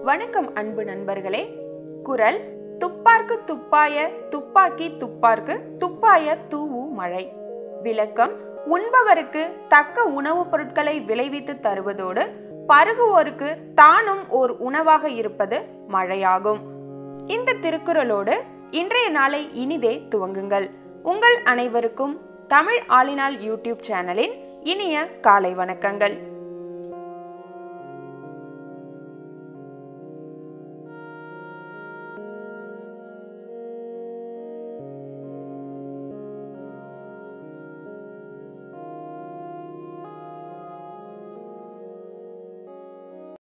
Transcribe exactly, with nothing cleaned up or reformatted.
வணக்கம் அன்பு நண்பர்களே. குறள்: துப்பார்க்கு துப்பாய துப்பாக்கி துப்பார்க்கு துப்பாய தூவு மழை. விளக்கம்: உண்பவருக்கு தக்க உணவுப் பொருட்களை விளைவித்து தருவதோடு பருகுவோருக்கு தானும் ஓர் உணவாக இருப்பது மழையாகும். இந்த திருக்குறளோடு இன்றைய நாளை இனிதே துவங்குங்கள். உங்கள் அனைவருக்கும் தமிழ் ஆலினால் யூடியூப் சேனலின் இனிய காலை வணக்கங்கள்.